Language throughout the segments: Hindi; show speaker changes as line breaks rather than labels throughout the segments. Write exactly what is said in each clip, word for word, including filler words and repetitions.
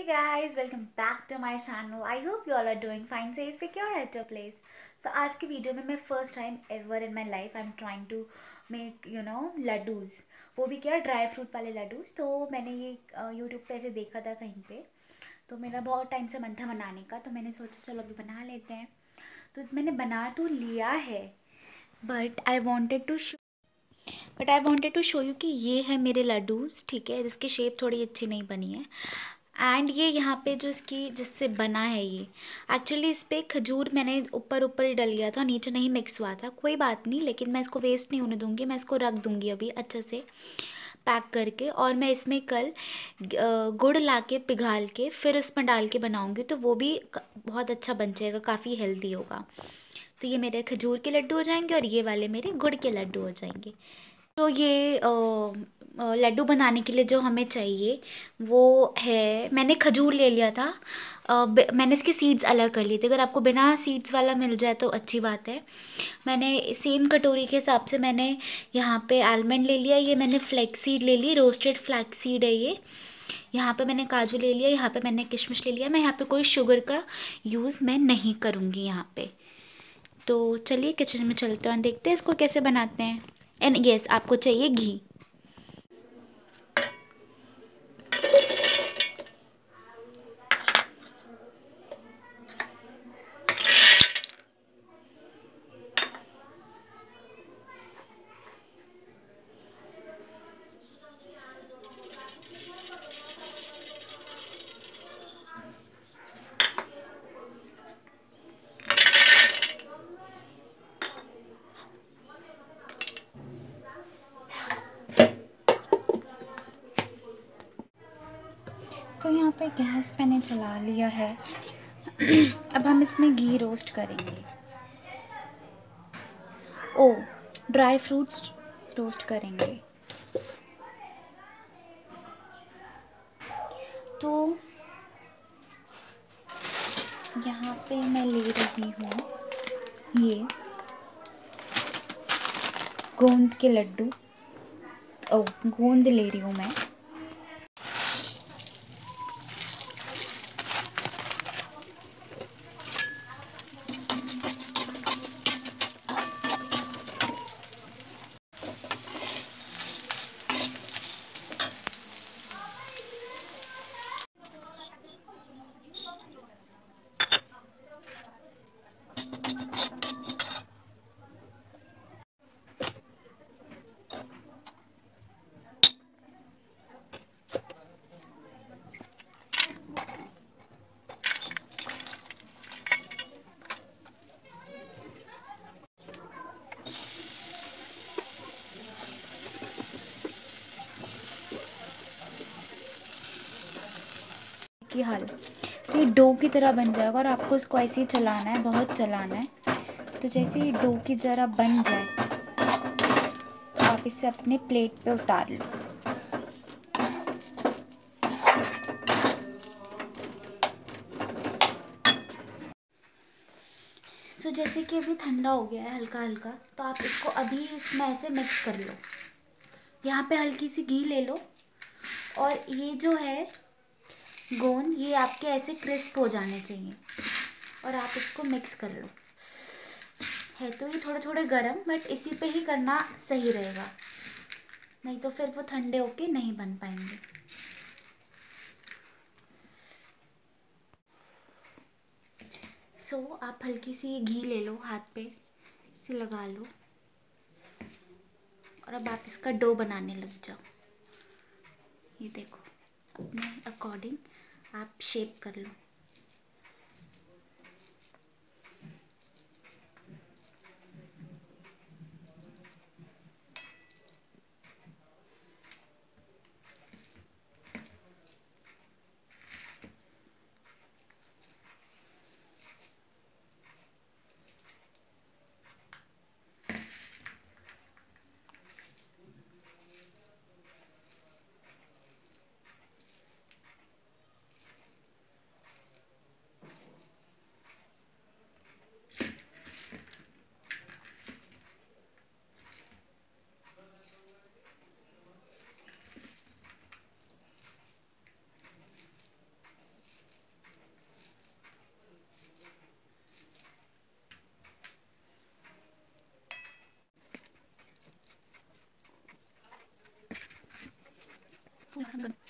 Hey guys, welcome back to my channel. I hope you all are doing fine, safe, secure at your place. So आज की वीडियो में मैं first time ever in my life I am trying to make you know laddoos, वो भी क्या ड्राई फ्रूट वाले लड्डूज़। तो मैंने ये यूट्यूब पे ऐसे देखा था कहीं पे, तो मेरा बहुत टाइम से मन था बनाने का, तो मैंने सोचा चलो अभी बना लेते हैं। तो मैंने बना तो लिया है, but I wanted to show but I wanted to show you कि ये है मेरे लड्डूज़, ठीक है, जिसकी शेप थोड़ी अच्छी नहीं बनी है। एंड ये यहाँ पे जो इसकी जिससे बना है, ये एक्चुअली इस पर खजूर मैंने ऊपर ऊपर ही डल गया था, नीचे नहीं मिक्स हुआ था। कोई बात नहीं, लेकिन मैं इसको वेस्ट नहीं होने दूँगी, मैं इसको रख दूँगी अभी अच्छे से पैक करके। और मैं इसमें कल गुड़ ला के पिघाल के फिर इसमें डाल के बनाऊँगी, तो वो भी बहुत अच्छा बन जाएगा, काफ़ी हेल्दी होगा। तो ये मेरे खजूर के लड्डू हो जाएंगे और ये वाले मेरे गुड़ के लड्डू हो जाएंगे। तो ये लड्डू बनाने के लिए जो हमें चाहिए वो है, मैंने खजूर ले लिया था, अ, मैंने इसके सीड्स अलग कर लिए थे। अगर आपको बिना सीड्स वाला मिल जाए तो अच्छी बात है। मैंने सेम कटोरी के हिसाब से मैंने यहाँ पे आलमंड ले लिया, ये मैंने फ्लैक्स सीड ले ली, रोस्टेड फ्लैक्स सीड है ये। यहाँ पे मैंने काजू ले लिया, यहाँ पे मैंने किशमिश ले लिया। मैं यहाँ पे कोई शुगर का यूज़ मैं नहीं करूँगी यहाँ पे। तो चलिए किचन में चलते हैं और देखते हैं इसको कैसे बनाते हैं। एंड यस, आपको चाहिए घी। तो यहाँ पे गैस मैंने चला लिया है। अब हम इसमें घी रोस्ट करेंगे। ओ, ड्राई फ्रूट्स रोस्ट करेंगे। तो यहाँ पे मैं ले रही हूँ ये गोंद के लड्डू। ओ, गोंद ले रही हूँ मैं। की हाल, तो ये डो की तरह बन जाएगा और आपको इसको ऐसे ही चलाना है, बहुत चलाना है। तो जैसे ही डो की तरह बन जाए तो आप इसे अपने प्लेट पे उतार लो। सो so, जैसे कि अभी ठंडा हो गया है हल्का हल्का, तो आप इसको अभी इसमें ऐसे मिक्स कर लो। यहाँ पे हल्की सी घी ले लो और ये जो है गोंद, ये आपके ऐसे क्रिस्प हो जाने चाहिए और आप इसको मिक्स कर लो। है तो ये थोड़े थोड़े गरम, बट इसी पे ही करना सही रहेगा, नहीं तो फिर वो ठंडे होके नहीं बन पाएंगे। सो so, आप हल्की सी घी ले लो, हाथ पे इसे लगा लो और अब आप इसका डो बनाने लग जाओ। ये देखो, अपने अकॉर्डिंग आप शेप कर लो।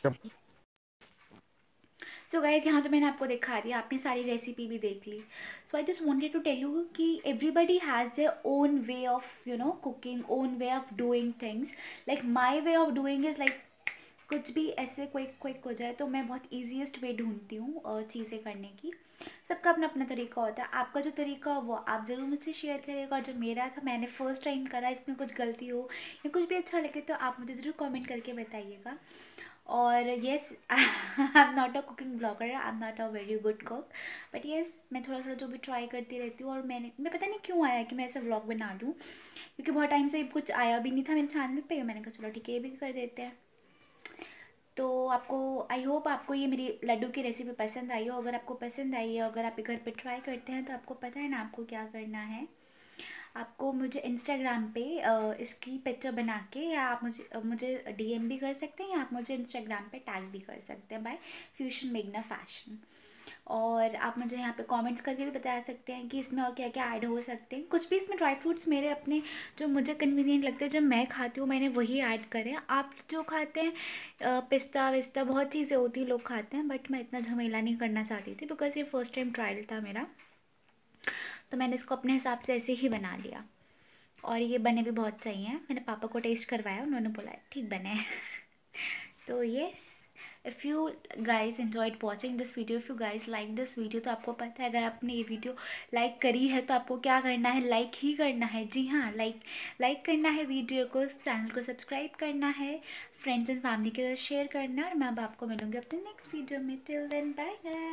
सो गाइज यहाँ तो मैंने आपको दिखा दिया, आपने सारी रेसिपी भी देख ली. So I just wanted to tell you कि everybody has their own way of you know cooking, own way of doing things. Like my way of doing is like कुछ भी ऐसे क्विक क्विक हो जाए तो मैं बहुत ईजीएस्ट वे ढूंढती हूँ चीज़ें करने की. सबका अपना अपना तरीका होता है. आपका जो तरीका हो वो आप ज़रूर मुझसे शेयर करिएगा, और जो मेरा था मैंने फ़र्स्ट टाइम करा, इसमें कुछ गलती हो या कुछ भी अच्छा लगे तो आप मुझे ज़रूर कमेंट करके बताइएगा. और yes, I am not a cooking blogger, I am not a very good cook, but yes मैं थोड़ा थोड़ा जो भी ट्राई करती रहती हूँ. और मैंने मैं पता नहीं क्यों आया कि मैं ऐसा व्लॉग बना लूँ, क्योंकि बहुत टाइम से कुछ आया भी नहीं था मेरे चैनल पे. मैंने कहा चलो ठीक है ये भी कर देते हैं. तो आपको, आई होप आपको ये मेरी लड्डू की रेसिपी पसंद आई हो. अगर आपको पसंद आई है, अगर आप घर पे ट्राई करते हैं तो आपको पता है ना आपको क्या करना है. आपको मुझे इंस्टाग्राम पे अ, इसकी पिक्चर बना के, या आप मुझे अ, मुझे डीएम भी कर सकते हैं, या आप मुझे इंस्टाग्राम पे टैग भी कर सकते हैं बाय फ्यूशन मेगना फैशन. और आप मुझे यहाँ पे कमेंट्स करके भी बता सकते हैं कि इसमें और क्या क्या ऐड हो सकते हैं. कुछ भी इसमें ड्राई फ्रूट्स मेरे अपने जो मुझे कन्वीनियंट लगते हैं, जो मैं खाती हूँ, मैंने वही ऐड करें. आप जो खाते हैं पिस्ता विस्ता बहुत चीज़ें होती हैं लोग खाते हैं, बट मैं इतना झमेला नहीं करना चाहती थी बिकॉज ये फर्स्ट टाइम ट्रायल था मेरा. तो मैंने इसको अपने हिसाब से ऐसे ही बना लिया, और ये बने भी बहुत सही हैं. मैंने पापा को टेस्ट करवाया, उन्होंने बोला ठीक बने हैं. तो yes, if you guys enjoyed watching this video, if you guys like this video, तो आपको पता है अगर आपने ये वीडियो लाइक करी है तो आपको क्या करना है, लाइक ही करना है. जी हाँ, लाइक लाइक करना है वीडियो को, चैनल को सब्सक्राइब करना है, फ्रेंड्स एंड फैमिली के साथ शेयर करना है. और मैं अब आपको मिलूँगी अपने नेक्स्ट वीडियो में. Till then bye guys.